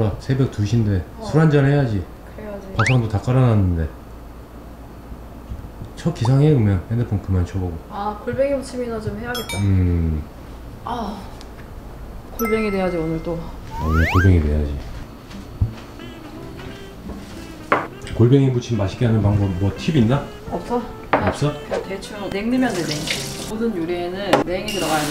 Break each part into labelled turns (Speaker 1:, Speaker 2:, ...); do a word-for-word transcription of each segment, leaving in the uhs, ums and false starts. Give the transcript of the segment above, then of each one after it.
Speaker 1: 몰라. 새벽 두 시인데 어. 술 한잔 해야지.
Speaker 2: 그래야지.
Speaker 1: 밥상도 다 깔아놨는데. 쳐 기상해. 그러면 핸드폰 그만 쳐보고.
Speaker 2: 아 골뱅이 무침이나 좀 해야겠다.
Speaker 1: 음.
Speaker 2: 아 골뱅이 돼야지 오늘 또.
Speaker 1: 아, 오늘 골뱅이 돼야지. 골뱅이 무침 맛있게 하는 방법 뭐 팁 있나?
Speaker 2: 없어.
Speaker 1: 없어?
Speaker 2: 그냥 대충 냉 넣으면 돼. 냉. 모든 요리에는 냉이 들어가야 돼.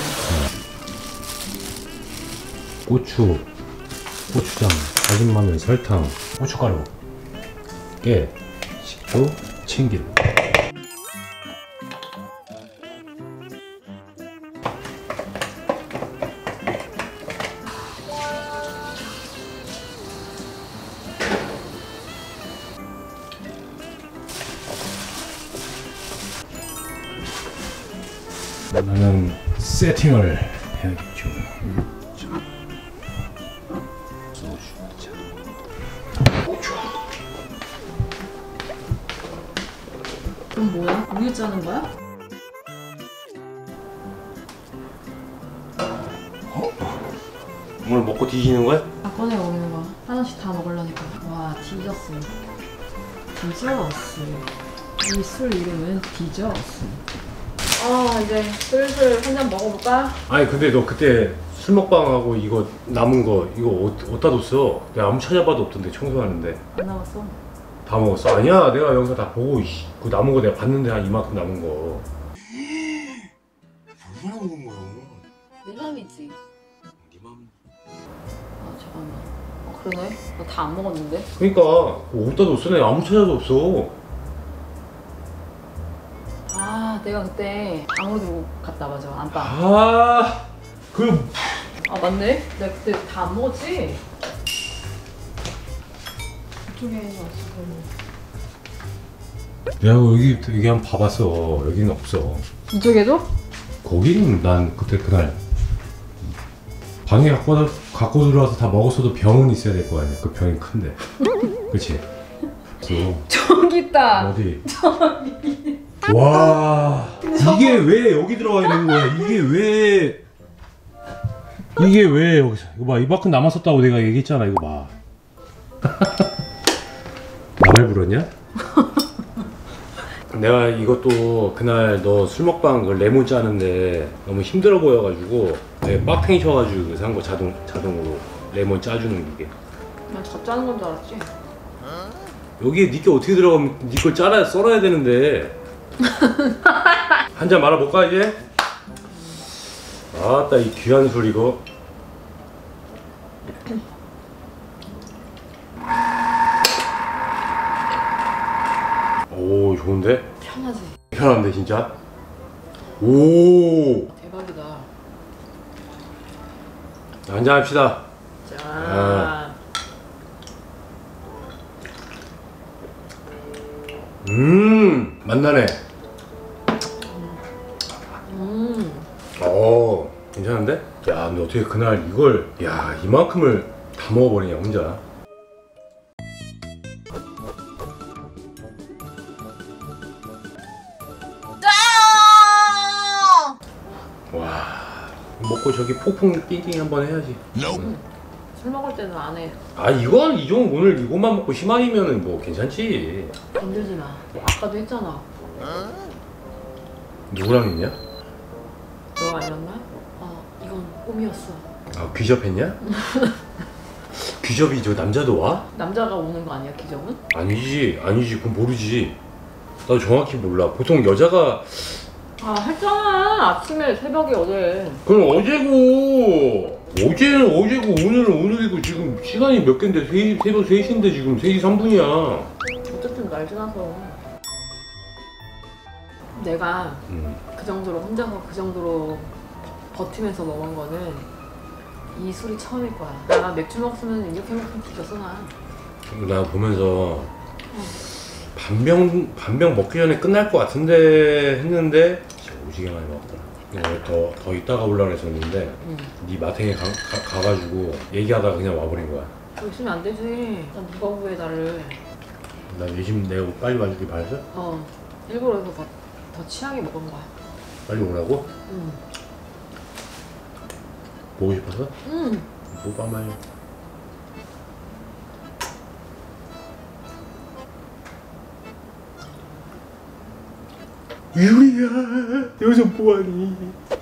Speaker 1: 고추, 고추장, 다진 마늘, 설탕, 고춧가루, 깨, 식초, 참기름. 나는 세팅을 해야겠죠. 소주, 고추.
Speaker 2: 그럼 뭐야? 우유 짜는 거야?
Speaker 1: 어? 오늘 먹고 뒤지는 거야?
Speaker 2: 다 꺼내 먹는 거. 하나씩 다 먹으려니까. 와 뒤졌어. 뒤졌어. 이 술 이름은 뒤졌어. 아 이제 슬슬 한 잔 먹어볼까?
Speaker 1: 아니 근데 너 그때 술 먹방하고 이거 남은 거 이거 어, 어디다 뒀어? 내가 아무 찾아봐도 없던데 청소하는데.
Speaker 2: 안 남았어.
Speaker 1: 다 먹었어? 아니야 내가 여기서 다 보고 이씨, 그 남은 거 내가 봤는데 한 이만큼 남은 거. 얼마나 먹은 거야?
Speaker 2: 내 맘이지.
Speaker 1: 네 맘.
Speaker 2: 아 잠깐만. 어 그러네. 너 다 안 먹었는데?
Speaker 1: 그러니까 어디다 뒀어? 내가 아무 찾아도 없어.
Speaker 2: 아 내가 그때 방으로 들고 갔다. 맞아 안방.
Speaker 1: 아 그.
Speaker 2: 아 맞네? 내가 그때 다 안 먹었지? 이쪽에 왔어.
Speaker 1: 내가 여기 여기 한번 봐봤어. 여기는 없어.
Speaker 2: 이쪽에도?
Speaker 1: 거기는 난 그때 그날 방에 갖고, 다, 갖고 들어와서 다 먹었어도 병은 있어야 될 거 아니야. 그 병이 큰데. 그치? 그래서
Speaker 2: 저기 있다.
Speaker 1: 어디? 저기. 와 이게 왜 여기 들어가 있는 거야? 이게 왜 이게 왜 여기서 이거 봐 이만큼 남았었다고 내가 얘기했잖아. 이거 봐. 나 말 불었냐? 내가 이것도 그날 너 술 먹방 그 레몬 짜는데 너무 힘들어 보여가지고 내가 빡탱이 쳐가지고 산 거 자동 자동으로 레몬 짜주는 기계.
Speaker 2: 난 저 짜는 건 줄 알았지.
Speaker 1: 여기에 니게 어떻게 들어가면 니 걸 짜라 썰어야 되는데. 한 잔 말아볼까 이제? 아따 이 귀한 술 이거. 오 좋은데?
Speaker 2: 편하지?
Speaker 1: 편한데 진짜? 오
Speaker 2: 대박이다.
Speaker 1: 한잔 합시다.
Speaker 2: 짠.
Speaker 1: 아. 음 맛나네.
Speaker 2: 음.
Speaker 1: 어 괜찮은데? 야 근데 어떻게 그날 이걸 야 이만큼을 다 먹어버리냐 혼자. 와 먹고 저기 폭풍 띵띵 한번 해야지.
Speaker 2: 음. 술 먹을 때는 안 해.
Speaker 1: 아 이건 이 정도 오늘 이것만 먹고 희망이면은 뭐 괜찮지.
Speaker 2: 건들지 마. 아까도 했잖아.
Speaker 1: 누구랑 했냐?
Speaker 2: 너 아니었나? 어 이건 꿈이었어.
Speaker 1: 아 귀접했냐? 귀접이 저 남자도 와?
Speaker 2: 남자가 오는 거 아니야 기적은?
Speaker 1: 아니지 아니지 그건 모르지. 나도 정확히 몰라. 보통 여자가
Speaker 2: 아 했잖아 아침에 새벽에 어제.
Speaker 1: 그럼 어제고 어제는 어제고 오늘은 오늘이고 지금 시간이 몇 갠데 세, 새벽 세 시인데 지금 세 시 삼 분이야.
Speaker 2: 어쨌든 날 지나서 내가
Speaker 1: 음.
Speaker 2: 그 정도로 혼자서 그 정도로 버티면서 먹은 거는 이 술이 처음일 거야. 내가 맥주 먹으면 이렇게 먹으면 뒤졌어 나.
Speaker 1: 나 보면서 반병 반병 먹기 전에 끝날 것 같은데 했는데 진짜 오지게 많이 먹었더라. 더, 더 이따가 올라가 했었는데
Speaker 2: 응.
Speaker 1: 네 마탱에 가, 가, 가가지고 얘기하다가 그냥 와버린 거야.
Speaker 2: 그러시면 안 되지. 난 누가 구해 나를.
Speaker 1: 나 요즘 내가 빨리 와주길 바랬어?
Speaker 2: 어 일부러 해서 더, 더 취하게 먹은 거야.
Speaker 1: 빨리 오라고?
Speaker 2: 응.
Speaker 1: 보고 싶어서?
Speaker 2: 응.
Speaker 1: 뭐 빨리 유리야 여기서 뭐하니?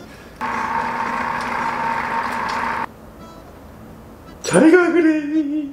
Speaker 1: 잘가 그래.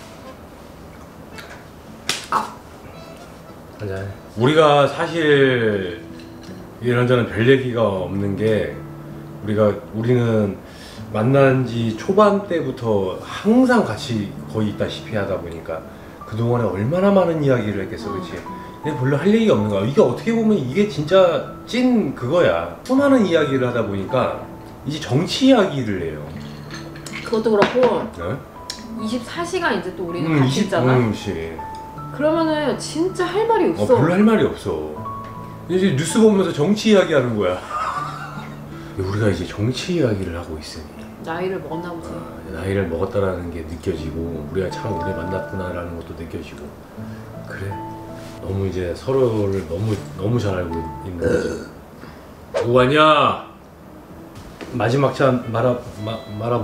Speaker 1: 아 한잔. 우리가 사실 이런저런 별 얘기가 없는 게 우리가 우리는 만난 지 초반 때부터 항상 같이 거의 있다시피 하다 보니까 그동안에 얼마나 많은 이야기를 했겠어, 그치? 근데 별로 할 얘기가 없는 거야. 이게 어떻게 보면 이게 진짜 찐 그거야. 수많은 이야기를 하다 보니까 이제 정치 이야기를 해요.
Speaker 2: 그것도 그렇고
Speaker 1: 네?
Speaker 2: 이십사 시간 이제 또 우리는
Speaker 1: 음,
Speaker 2: 같이
Speaker 1: 이십
Speaker 2: 있잖아.
Speaker 1: 음, 씨.
Speaker 2: 그러면은 진짜 할 말이
Speaker 1: 어,
Speaker 2: 없어.
Speaker 1: 별로 할 말이 없어. 이제 뉴스 보면서 정치 이야기 하는 거야. 우리가 이제 정치 이야기를 하고 있으니
Speaker 2: 나이를 먹었나 보지.
Speaker 1: 아, 나이를 먹었다라는 게 느껴지고 우리가 참 오래 만났구나라는 것도 느껴지고 그래 너무 이제 서로를 너무 너무 잘 알고 있는 거죠. 누구 왔냐? 마지막 잔 말아 마,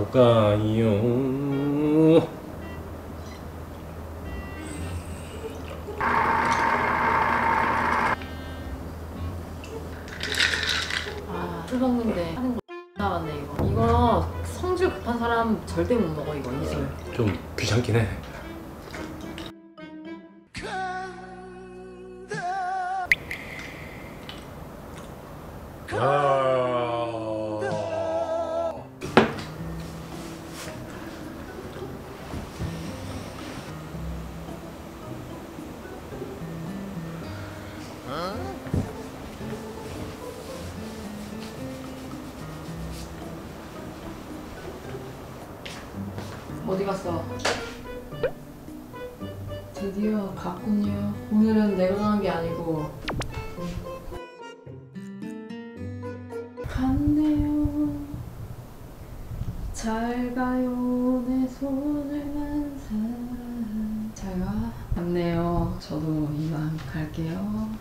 Speaker 1: 말아볼까요?
Speaker 2: 아, 술 먹는데 하는 거 나왔네 이거. 이거 성질 급한 사람 절대 못 먹어 이거 이 술.
Speaker 1: 좀 귀찮긴 해.
Speaker 2: 어디 갔어? 드디어 갔군요. 오늘은 내가 간 게 아니고 갔네요. 잘 가요 내 손을 난 사람. 잘 가. 갔네요. 저도 이만 갈게요.